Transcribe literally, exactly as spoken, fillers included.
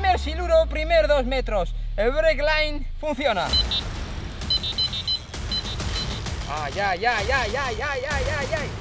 Primer siluro, primer dos metros. El brake line funciona. Ay, ay, ay, ay, ay, ay, ay, ay, ay.